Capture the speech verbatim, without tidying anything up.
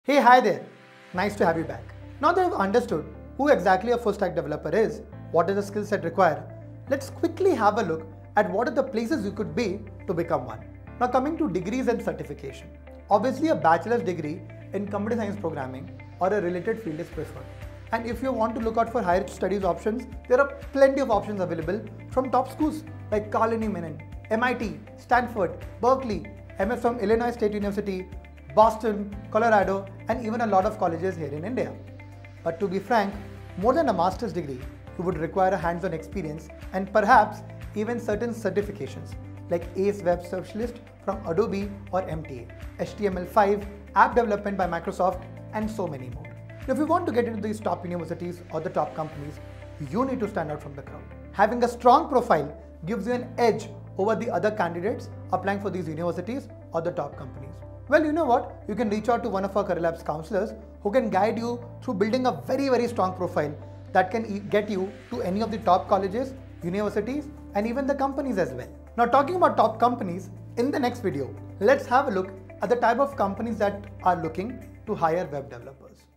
Hey, hi there. Nice to have you back. Now that you've understood who exactly a full stack developer is, what is the skill set required, let's quickly have a look at what are the places you could be to become one. Now coming to degrees and certification. Obviously a bachelor's degree in computer science programming or a related field is preferred. And if you want to look out for higher studies options, there are plenty of options available from top schools like Carnegie Mellon, M I T, Stanford, Berkeley, M S from Illinois State University, Boston, Colorado, and even a lot of colleges here in India. But to be frank, more than a master's degree, you would require a hands-on experience and perhaps even certain certifications like ACE Web Specialist from Adobe or M T A, H T M L five, app development by Microsoft, and so many more. Now, if you want to get into these top universities or the top companies, you need to stand out from the crowd. Having a strong profile gives you an edge over the other candidates applying for these universities or the top companies. Well, you know what? You can reach out to one of our Career Labs counselors who can guide you through building a very, very strong profile that can get you to any of the top colleges, universities, and even the companies as well. Now, talking about top companies, in the next video, let's have a look at the type of companies that are looking to hire web developers.